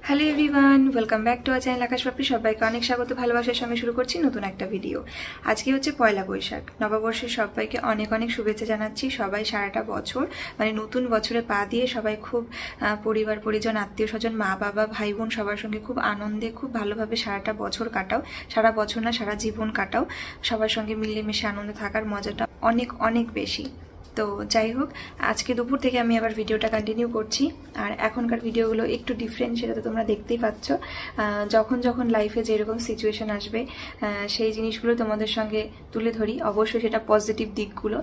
Hello everyone, welcome back to our channel Akash Papri. সবাইকে অনেক স্বাগত, ভালোবাসার সঙ্গে শুরু করছি নতুন একটা ভিডিও। আজকে হচ্ছে পয়লা বৈশাখ, নববর্ষের সবাইকে অনেক অনেক শুভেচ্ছা জানাচ্ছি। সবাই সারাটা বছর মানে নতুন বছরে পা দিয়ে সবাই খুব পরিবার পরিজন, আত্মীয় স্বজন, মা বাবা, ভাই বোন সবার সঙ্গে খুব আনন্দে খুব ভালোভাবে সারাটা বছর কাটাও। সারা বছর না, সারা জীবন কাটাও। সবার সঙ্গে মিলেমিশে আনন্দে থাকার মজাটা অনেক অনেক বেশি। তো যাই হোক, আজকে দুপুর থেকে আমি আবার ভিডিওটা কন্টিনিউ করছি। আর এখনকার ভিডিওগুলো একটু ডিফারেন্ট, সেটা তো তোমরা দেখতেই পাচ্ছ। যখন যখন লাইফে যেরকম সিচুয়েশন আসবে সেই জিনিসগুলো তোমাদের সঙ্গে তুলে ধরি। অবশ্যই সেটা পজিটিভ দিকগুলো,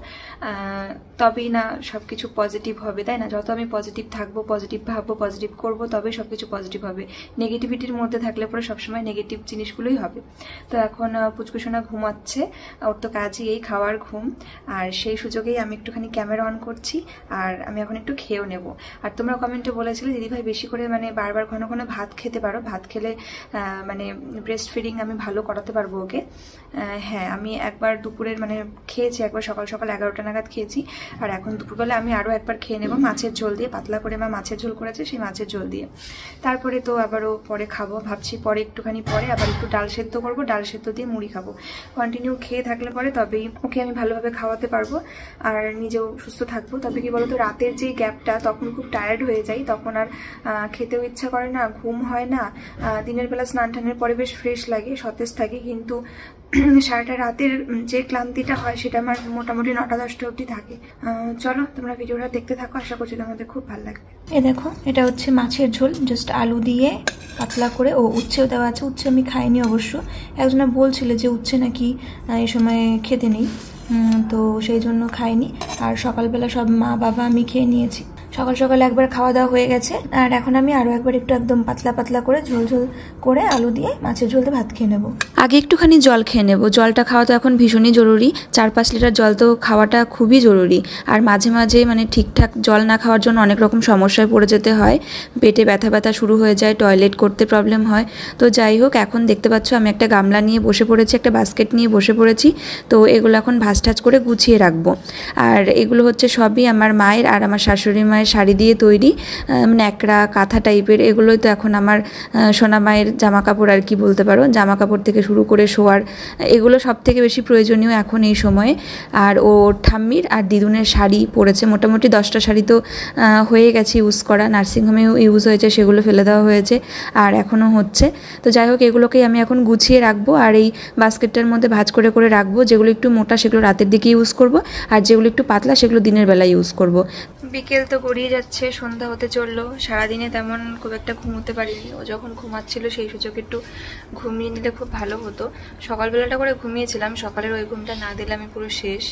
তবেই না সব কিছু পজিটিভ হবে, তাই না? যত আমি পজিটিভ থাকবো, পজিটিভ ভাববো, পজিটিভ করবো, তবে সব কিছু পজিটিভ হবে। নেগেটিভিটির মধ্যে থাকলে পরে সবসময় নেগেটিভ জিনিসগুলোই হবে। তো এখন পুচকুসোনা ঘুমাচ্ছে, ওর তো কাজই এই খাওয়ার ঘুম। আর সেই সুযোগেই আমি একটুখানি ক্যামেরা অন করছি, আর আমি এখন একটু খেয়েও নেব। আর তোমরা কমেন্টে বলেছিলে দিদিভাই বেশি করে মানে বারবার ঘন ঘন ভাত খেতে পারো, ভাত খেলে মানে ব্রেস্ট ফিডিং আমি ভালো করাতে পারবো ওকে। হ্যাঁ, আমি একবার দুপুরের মানে খেয়েছি, একবার সকাল সকাল 11টা নাগাদ খেয়েছি। আর এখন দুপুরবেলা আমি আরও একবার খেয়ে নেব মাছের ঝোল দিয়ে, পাতলা করে মা মাছের ঝোল করেছে, সেই মাছের ঝোল দিয়ে। তারপরে তো আবারও পরে খাবো ভাবছি, পরে একটুখানি পরে আবার একটু ডাল সেদ্ধ করবো, ডাল সেদ্ধ দিয়ে মুড়ি খাবো। কন্টিনিউ খেয়ে থাকলে পরে তবেই ওকে আমি ভালোভাবে খাওয়াতে পারবো আর নিজেও সুস্থ থাকবো। তবে কি বলতো, রাতের যে গ্যাপটা তখন খুব টায়ার্ড হয়ে যাই, তখন আর খেতেও ইচ্ছা করে না, ঘুম হয় না। দিনের বেলা স্নান টানের পরে বেশ ফ্রেশ লাগে, সতেজ থাকে, কিন্তু সারাটা রাতের যে ক্লান্তিটা হয় সেটা আমার মোটামুটি 9টা-10টা অবধি থাকে। চলো তোমরা ভিডিওটা দেখতে থাকো, আশা করছি তোমাদের খুব ভালো লাগবে। এ দেখো, এটা হচ্ছে মাছের ঝোল, জাস্ট আলু দিয়ে পাতলা করে। ও উচ্ছেও দেওয়া আছে, উচ্ছে আমি খাইনি অবশ্য। একজনা বলছিল যে উচ্ছে নাকি এই সময় খেতে নেই, তো সেই জন্য খাইনি। আর সকালবেলা সব মা বাবা আমি খেয়ে নিয়েছি। সকাল সকাল একবার খাওয়া দাওয়া হয়ে গেছে, আর এখন আমি আরও একবার একটু একদম পাতলা পাতলা করে ঝোল ঝোল করে আলু দিয়ে মাছের ঝোল দিয়ে ভাত খেয়ে নেবো। আগে একটুখানি জল খেয়ে নেবো। জলটা খাওয়া তো এখন ভীষণই জরুরি। 4-5 লিটার জল তো খাওয়াটা খুবই জরুরি। আর মাঝে মাঝে মানে ঠিকঠাক জল না খাওয়ার জন্য অনেক রকম সমস্যায় পড়ে যেতে হয়। পেটে ব্যথা ব্যথা শুরু হয়ে যায়, টয়লেট করতে প্রবলেম হয়। তো যাই হোক, এখন দেখতে পাচ্ছ আমি একটা গামলা নিয়ে বসে পড়েছি, একটা বাস্কেট নিয়ে বসে পড়েছি। তো এগুলো এখন ভাজ টাজ করে গুছিয়ে রাখবো। আর এগুলো হচ্ছে সবই আমার মায়ের আর আমার শাশুড়ি মায়ের শাড়ি দিয়ে তৈরি, ন্যাকড়া কাঁথা টাইপের। এগুলোই তো এখন আমার সোনা মায়ের জামা কাপড় আর কি বলতে পারো। জামা কাপড় থেকে শুরু করে শোয়ার, এগুলো সব থেকে বেশি প্রয়োজনীয় এখন এই সময়ে। আর ও ঠাম্মির আর দিদুনের শাড়ি পরেছে, মোটামুটি 10টা শাড়ি তো হয়ে গেছে ইউজ করা। নার্সিংহোমেও ইউজ হয়েছে, সেগুলো ফেলে দেওয়া হয়েছে, আর এখনও হচ্ছে। তো যাই হোক, এগুলোকেই আমি এখন গুছিয়ে রাখবো, আর এই বাস্কেটটার মধ্যে ভাঁজ করে করে রাখবো। যেগুলো একটু মোটা সেগুলো রাতের দিকে ইউজ করব, আর যেগুলো একটু পাতলা সেগুলো দিনের বেলায় ইউজ করব। বিকেল তো গড়িয়ে যাচ্ছে, সন্ধ্যা হতে চললো। সারাদিনে তেমন খুব একটা ঘুমোতে পারিনি। ও যখন ঘুমাচ্ছিল সেই সুযোগ একটু ঘুমিয়ে নিলে খুব ভালো হতো। সকালবেলাটা করে ঘুমিয়েছিলাম, সকালের ওই ঘুমটা না দিলে আমি পুরো শেষ,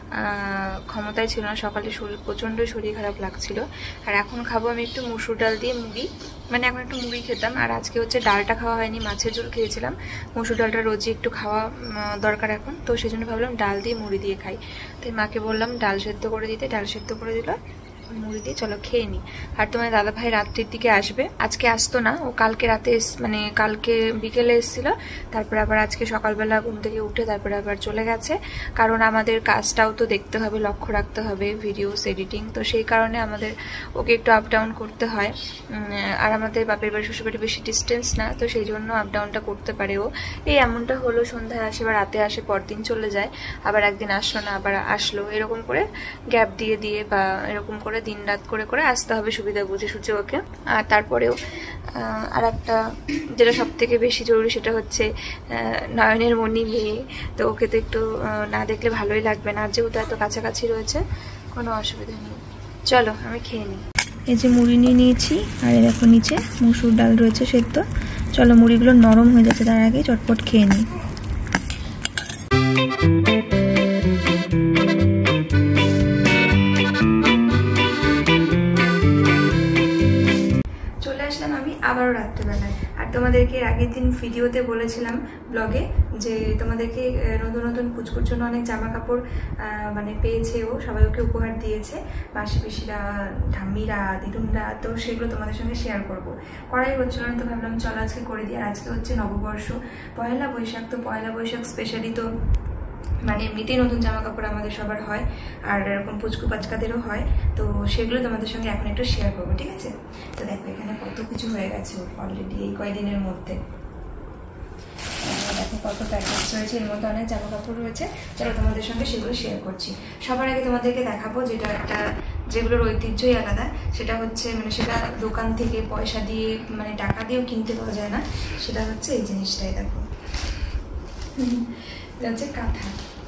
ক্ষমতায় ছিল না। সকালে শরীর প্রচণ্ড শরীর খারাপ লাগছিল। আর এখন খাবো আমি একটু মুসুর ডাল দিয়ে মুড়ি, মানে এখন একটু মুড়ি খেতাম। আর আজকে হচ্ছে ডালটা খাওয়া হয়নি, মাছের ঝোল খেয়েছিলাম। মুসুর ডালটা রোজই একটু খাওয়া দরকার এখন, তো সেই জন্য ভাবলাম ডাল দিয়ে মুড়ি দিয়ে খাই। তাই মাকে বললাম ডাল সেদ্ধ করে দিতে, ডাল সেদ্ধ করে দিল, মুড়ি দিয়ে চলো খেয়ে নিই। আর তোমার দাদা ভাই রাত্রির দিকে আসবে, আজকে আসতো না, ও কালকে রাতে মানে কালকে বিকেলে এসেছিল। তারপরে আবার আজকে সকালবেলা ঘুম থেকে উঠে তারপরে আবার চলে গেছে। কারণ আমাদের কাজটাও তো দেখতে হবে, লক্ষ্য রাখতে হবে, ভিডিওস এডিটিং, তো সেই কারণে আমাদের ওকে একটু আপ ডাউন করতে হয়। আর আমাদের বাপের বাড়ি শ্বশুর বাড়ি বেশি ডিস্টেন্স না, তো সেই জন্য আপ ডাউনটা করতে পারে ও। এই এমনটা হলো, সন্ধ্যায় আসে বা রাতে আসে, পরদিন চলে যায়, আবার একদিন আসলো না আবার আসলো, এরকম করে গ্যাপ দিয়ে দিয়ে বা এরকম করে দিন রাত করে করে আসতে হবে, সুবিধা বুঝে সুঝে ওকে। আর তারপরেও আর একটা যেটা সব থেকে বেশি জরুরি, সেটা হচ্ছে নয়নের মণি মেয়ে, তো ওকে তো একটু না দেখলে ভালোই লাগবে না। আর যেহেতু এত কাছাকাছি রয়েছে, কোনো অসুবিধা নেই। চলো আমি খেয়ে নিই। এই যে মুড়ি নিয়ে নিয়েছি, আর দেখো নিচে মুসুর ডাল রয়েছে সেদ্ধ। চলো মুড়িগুলো নরম হয়ে যাচ্ছে, তার আগে চটপট খেয়ে নিই। আবারও রাত্রেবেলায়। আর তোমাদেরকে আগের দিন ভিডিওতে বলেছিলাম ব্লগে যে তোমাদেরকে নতুন নতুন পুচকুর জন্য অনেক জামা কাপড় মানে পেয়েছে, ও সবাই ওকে উপহার দিয়েছে, মাসি পিসিরা, ঠাম্মিরা, দিদুনরা, তো সেগুলো তোমাদের সঙ্গে শেয়ার করবো। করাই হচ্ছিল না, তো ভাবলাম চলো আজকে করে দিই। আর আজকে হচ্ছে নববর্ষ, পয়লা বৈশাখ। তো পয়লা বৈশাখ স্পেশালি তো মানে এমনিতেই নতুন জামা কাপড় আমাদের সবার হয়, আর এরকম পুচকু বাচ্চাদেরও হয়, তো সেগুলো তোমাদের সঙ্গে এখন একটু শেয়ার করবো, ঠিক আছে? তো দেখো এখানে কত কিছু হয়ে গেছে অলরেডি এই কয়েকদিনের মধ্যে। দেখো কত প্যাকেজ রয়েছে, এর মধ্যে অনেক জামা কাপড় রয়েছে। চলো তোমাদের সঙ্গে সেগুলো শেয়ার করছি। সবার আগে তোমাদেরকে দেখাবো যেটা একটা, যেগুলোর ঐতিহ্যই আলাদা, সেটা হচ্ছে মানে সেটা দোকান থেকে পয়সা দিয়ে মানে টাকা দিয়েও কিনতে পাওয়া যায় না, সেটা হচ্ছে এই জিনিসটাই। দেখো এটা হচ্ছে কাঁথা,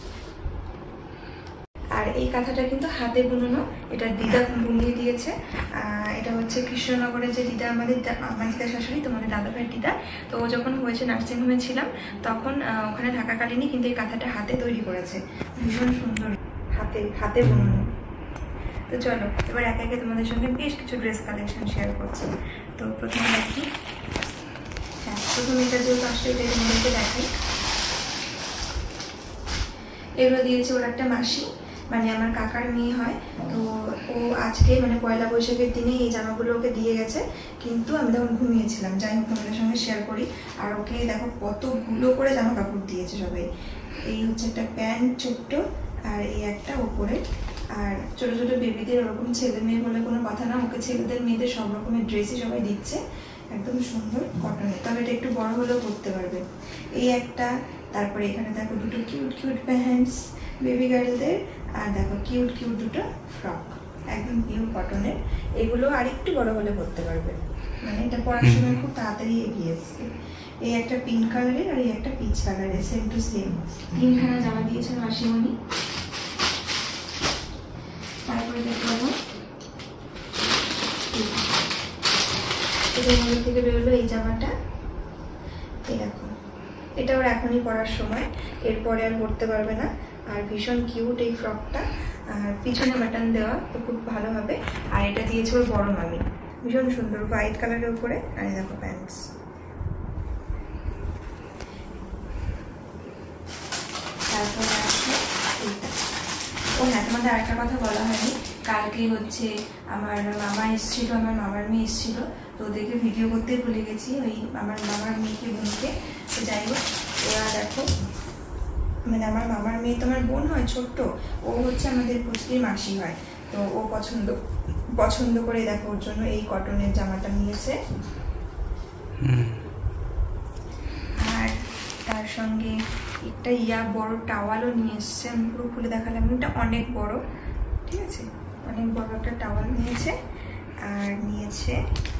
আর এই কাঁথাটা কিন্তু হাতে বুনানো, এটা দিদা বুনিয়ে দিয়েছে। এটা হচ্ছে কৃষ্ণনগরের যে দিদা, আমার দিদা শাশুড়ি, তোমাদের দাদা ভাইয়ের দিদা। তো ও যখন হয়েছে নার্সিংহোমে ছিলাম তখন ওখানে থাকাকালীনই কিন্তু এই কাঁথাটা হাতে তৈরি করেছে, ভীষণ সুন্দর, হাতে বুনানো। তো চলো এবার একে একে তোমাদের সঙ্গে বেশ কিছু ড্রেস কালেকশন শেয়ার করছি। তো প্রথমে দেখি, হ্যাঁ প্রথমে এটা যেহেতু আসলে এটা তোমাদেরকে দেখাই। এগুলো দিয়েছে ওর একটা মাসি, মানে আমার কাকার মেয়ে হয়। তো ও আজকে মানে পয়লা বৈশাখের দিনে এই জামাগুলো ওকে দিয়ে গেছে, কিন্তু আমি তখন ঘুমিয়েছিলাম। যাই হোক তোমাদের সঙ্গে শেয়ার করি। আর ওকে দেখো কতগুলো করে জামা কাপড় দিয়েছে সবাই। এই হচ্ছে একটা প্যান্ট ছোট্ট, আর এই একটা ওপরে। আর ছোটো ছোটো বেবিদের ওরকম ছেলে মেয়ে বলে কোনো কথা না, ওকে ছেলেদের মেয়েদের সব রকমের ড্রেসই সবাই দিচ্ছে, একদম সুন্দর কটনের। তবে এটা একটু বড় হলেও পরতে পারবে। এই একটা, তারপরে এখানে দেখো দুটো কিউট কিউট প্যান্টস বেবি গার্লদের, আর দেখো কিউট কিউট দুটো ফ্রক, একদম পিওর কটনের। এগুলো আর একটু বড় হলে পরতে পারবে, মানে এটা পরার সময় খুব তাড়াতাড়ি এগিয়ে এসছে। এই একটা পিঙ্ক কালারের, আর এই একটা পিচ কালারের, সেম টু সেম। 3খানা জামা দিয়েছেন মাসিমণি। তারপরে দেখবো এটার মধ্যে থেকে বেরোলো এই জামাটা। এই দেখো, এটা ওর এখনই পরার সময়, এরপরে আর পরতে পারবে না। আর ভীষণ কিউট এই ফ্রকটা, আর পিছনে বাটন দেওয়া, তো খুব ভালো হবে। আর এটা দিয়েছে ওর বড় মামি, ভীষণ সুন্দর হোয়াইট কালারের উপরে। আর এই দেখো প্যান্টস। তারপরে আছে এইটা। ও হ্যাঁ, তোমাদের আরেকটা কথা বলা হয়নি, কালকে হচ্ছে আমার মামা এসেছিল, আমার মামার মেয়ে এসেছিল, তো ওদেরকে ভিডিও করতে ভুলে গেছি, ওই আমার মামার মেয়েকে বোনকে। তো যাই হোক, ওরা দেখো মানে আমার মামার মেয়ে তো আমার বোন হয় ছোট্ট, ও হচ্ছে আমাদের পুচকির মাসি হয়। তো ও পছন্দ করে দেখো ওর জন্য এই কটনের জামাটা নিয়েছে। আর তার সঙ্গে একটা বড় টাওয়ালও নিয়ে এসছে, আমি পুরো খুলে দেখালাম, এটা অনেক বড়, ঠিক আছে, অনেক বড় একটা টাওয়াল নিয়েছে। আর নিয়েছে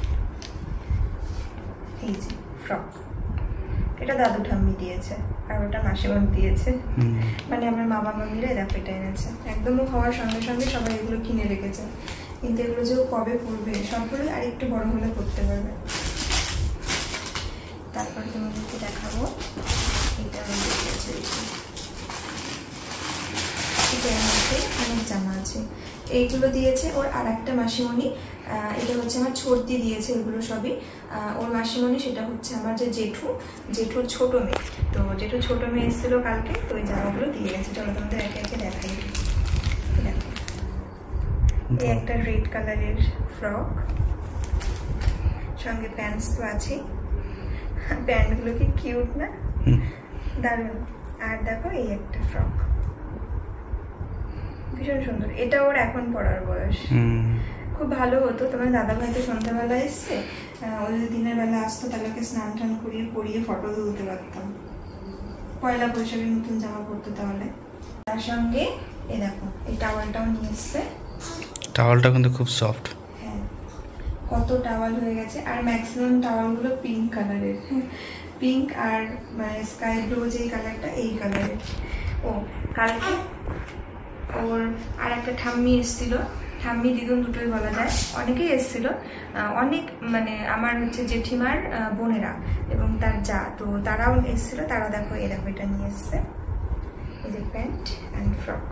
এই যে ফ্রক, এটা দাদু ঠাম্মি দিয়েছে, আর ওটা মাসিমণ দিয়েছে, মানে আমার মামা মামিরা দেখো এটা এনেছে। একদম হওয়ার সঙ্গে সঙ্গে সবাই এগুলো কিনে রেখেছে, কিন্তু এগুলো যে কবে পরবে, সবগুলো আর একটু বড় হলে করতে পারবে। তারপর তোমাদেরকে দেখাবো এটা এটার মধ্যে অনেক জামা আছে। এইগুলো দিয়েছে ওর আর একটা মাসিমণি, এটা হচ্ছে আমার ছোটদি দিয়েছে, এগুলো সবই ওর মাসিমণি। সেটা হচ্ছে আমার যে জেঠুর ছোট মেয়ে, তো জেঠুর ছোট মেয়ে এসেছিল কালকে, তো ওই জামাগুলো দিয়ে গেছে। চলো তোমাদের একে একে দেখাই। দেখো এই একটা রেড কালারের ফ্রক, সঙ্গে প্যান্টস তো আছে, প্যান্টগুলো কি কিউট না, দারুণ। আর দেখো এই একটা ফ্রক, ভীষণ সুন্দর, এটা ওর এখন পরার বয়স। খুব ভালো হতো, তোমার দাদা ভাই তো সন্ধ্যাবেলা এসছে, ও যদি দিনের বেলা আসতো তাহলে ওকে স্নান টান করিয়ে পরিয়ে ফটো তুলতে পারতাম, পয়লা বৈশাখের নতুন জামা পরতো তাহলে। তার সঙ্গে এই দেখো এই টাওয়ালটাও নিয়ে এসছে, টাওয়ালটা কিন্তু খুব সফট। হ্যাঁ, কত টাওয়াল হয়ে গেছে, আর ম্যাক্সিমাম টাওয়ালগুলো পিঙ্ক কালারের, পিঙ্ক আর মানে স্কাই ব্লু যে কালারটা, এই কালারের। ও কালকে ওর আর একটা ঠাম্মি এসেছিল, ঠাম্মি দিদুন দুটোই বলা যায়, অনেকেই এসেছিল, অনেক মানে আমার হচ্ছে জেঠিমার বোনেরা এবং তার যা, তো তারাও এসেছিল। তারা দেখো এই দেখো এটা নিয়ে এসছে, এই যে প্যান্ট অ্যান্ড ফ্রক।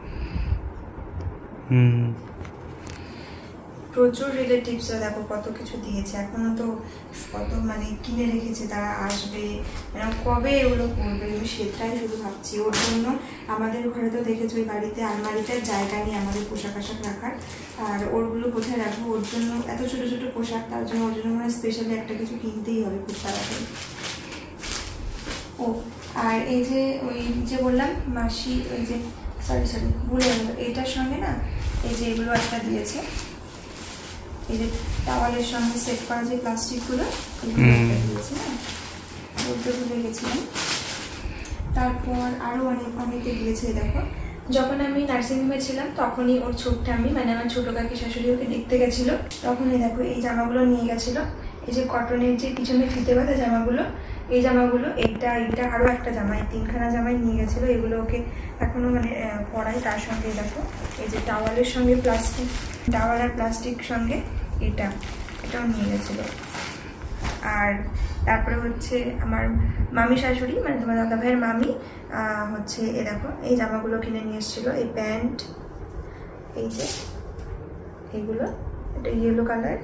প্রচুর রিলেটিভসরা দেখো কত কিছু দিয়েছে, এখনো তো কত মানে কিনে রেখেছে, তারা আসবে, মানে কবে এগুলো করবে, আমি সেটাই শুধু ভাবছি। ওর জন্য আমাদের ঘরে তো দেখেছো ওই বাড়িতে আলমারিতে জায়গা নেই আমাদের পোশাক আশাক রাখার, আর ওরগুলো কোথায় রাখবো, ওর জন্য এত ছোট ছোট পোশাক, তার জন্য ওর জন্য মানে স্পেশালি একটা কিছু কিনতেই হবে খুব তাড়াতাড়ি। ও আর এই যে ওই যে বললাম মাসি ওই যে সরি ভুলে গেল, এটার সঙ্গে না এই যে এগুলো একটা দিয়েছে, এই যে টাওয়ালের সঙ্গে সেট করা যে প্লাস্টিকগুলো এগুলো একটা দিয়েছে না, বলতে ভুলে গেছিলাম। তারপর আরও অনেকে দিয়েছে। দেখো যখন আমি নার্সিংহোমে ছিলাম তখনই ওর ছোট্ট আমি মানে আমার ছোটো কাকি শাশুড়ি ওকে দেখতে গেছিলো, তখনই দেখো এই জামাগুলো নিয়ে গেছিলো, এই যে কটনের যে পিছনে ফিতে বাঁধা জামাগুলো, এই জামাগুলো এইটা আরও একটা জামা, এই 3খানা জামাই নিয়ে গেছিলো। এগুলো ওকে এখনও মানে পরাই। তার সঙ্গে দেখো এই যে টাওয়ালের সঙ্গে প্লাস্টিক, টাওয়াল আর প্লাস্টিক সঙ্গে এটাও নিয়ে গেছিলো। আর তারপরে হচ্ছে আমার মামি শাশুড়ি মানে তোমার দাদা ভাইয়ের মামি হচ্ছে এ দেখো এই জামাগুলো কিনে নিয়ে এসেছিলো, এই প্যান্ট, এই যে এইগুলো, এটা ইয়েলো কালার,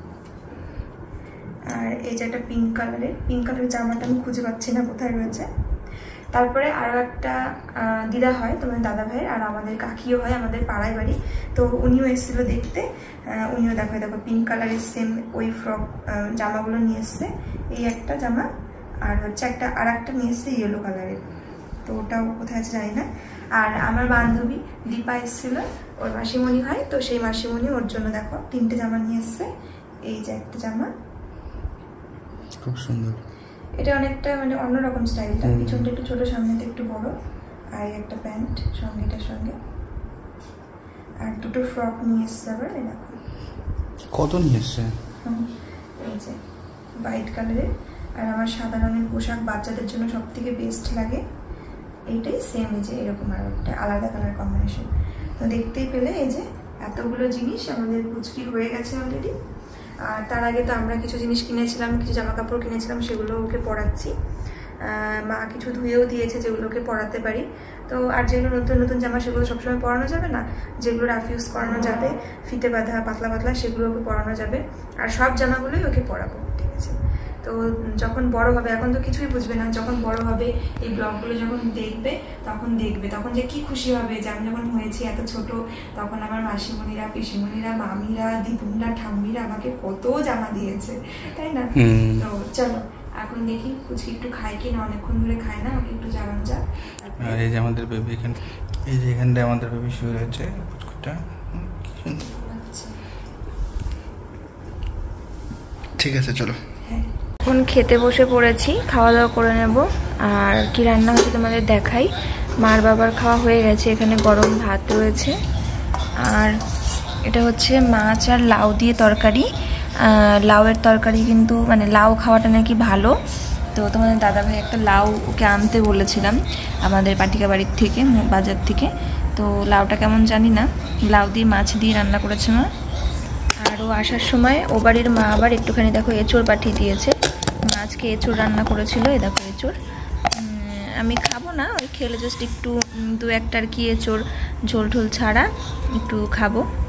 আর এই যে একটা পিঙ্ক কালারের জামাটা আমি খুঁজে পাচ্ছি না কোথায় রয়েছে। তারপরে আরও একটা দিদা হয় তোমার দাদা ভাইয়ের, আর আমাদের কাকিও হয়, আমাদের পাড়ায় বাড়ি, তো উনিও এসেছিলো দেখতে। উনিও দেখো পিঙ্ক কালারের সেম ওই ফ্রক জামাগুলো নিয়ে এসছে, এই একটা জামা, আর হচ্ছে আর একটা নিয়ে এসছে ইয়েলো কালারের, তো ওটাও কোথায় আছে জানি না। আর আমার বান্ধবী দীপা এসেছিলো, ওর মাসিমণি হয়, তো সেই মাসিমণি ওর জন্য দেখো 3টে জামা নিয়ে এসছে। এই যে একটা জামা, খুব সুন্দর, এটা অনেকটা মানে অন্যরকম স্টাইলটা, পিছনটা একটু ছোট সামনেটা একটু বড়, আর একটা প্যান্ট সঙ্গে এটার সঙ্গে, আর দুটো ফ্রক নিয়ে এসছে আবার। এই দেখো কত নিয়ে এসছে, এই যে হোয়াইট কালারের, আর আমার সাদা রঙের পোশাক বাচ্চাদের জন্য সব থেকে বেস্ট লাগে, এইটাই সেম এই যে এরকম আর একটা আলাদা কালার কম্বিনেশন। তো দেখতেই পেলে এই যে এতগুলো জিনিস আমাদের কুচকি হয়ে গেছে অলরেডি। আর তার আগে তো আমরা কিছু জিনিস কিনেছিলাম, কিছু জামা কাপড় কিনেছিলাম, সেগুলো ওকে পরাচ্ছি। মা কিছু ধুয়েও দিয়েছে যেগুলোকে পরাতে পারি। তো আর যেগুলো নতুন নতুন জামা সেগুলো সবসময় পরানো যাবে না, যেগুলো রাফ ইউজ করানো যাবে ফিতে বাঁধা পাতলা পাতলা সেগুলো ওকে পরানো যাবে, আর সব জামাগুলোই ওকে পরাবো, ঠিক আছে। তো যখন বড় হবে, এখন তো কিছুই বুঝবে না, যখন বড় হবে এই ব্লগগুলো যখন দেখবে তখন যে কি খুশি হবে যে আমি যখন হয়েছি এত ছোট, তখন আমার মাসিমণিরা, পিসিমণিরা, মামিরা, দিদুনরা, ঠাম্মিরা আমাকে কত জামা দিয়েছে, তাই না? তো চলো এখন দেখি কুচকি একটু খাই কি না, অনেকক্ষণ ধরে খায় না, ওকে একটু জানানো যাক। আর এই যে আমাদের বেবি এখানে, এই যে এখানটায় আমাদের বেবি শুয়ে রয়েছে কুচকুটা, ঠিক আছে চলো। হ্যাঁ এখন খেতে বসে পড়েছি, খাওয়া দাওয়া করে নেব। আর কি রান্না হচ্ছে তোমাদের দেখাই। মার বাবার খাওয়া হয়ে গেছে, এখানে গরম ভাত রয়েছে, আর এটা হচ্ছে মাছ আর লাউ দিয়ে তরকারি। লাউয়ের তরকারি কিন্তু মানে লাউ খাওয়াটা নাকি ভালো, তো তোমাদের দাদাভাই একটা লাউ ওকে আনতে বলেছিলাম আমাদের পাটিকা বাড়ির থেকে, বাজার থেকে। তো লাউটা কেমন জানি না, লাউ দিয়ে মাছ দিয়ে রান্না করেছে মা। আর ও আসার সময় ও বাড়ির মা আবার একটুখানি দেখো এঁচোড় পাঠিয়ে দিয়েছে, মাছকে এঁচোড় রান্না করেছিল, এই দেখো এঁচোড়। আমি খাবো না, ওই খেলে জাস্ট একটু 2-1 আর কি এঁচোড় ঝোল ঢোল ছাড়া একটু খাবো।